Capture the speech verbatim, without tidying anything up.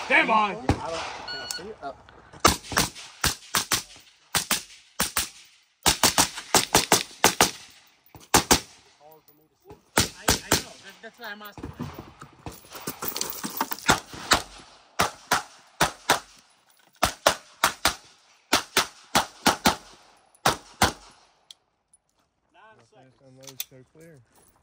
Stand by. I don't, can I see it? Oh. I, I know. That, that's why I'm asking. Nine seconds. Unload so clear.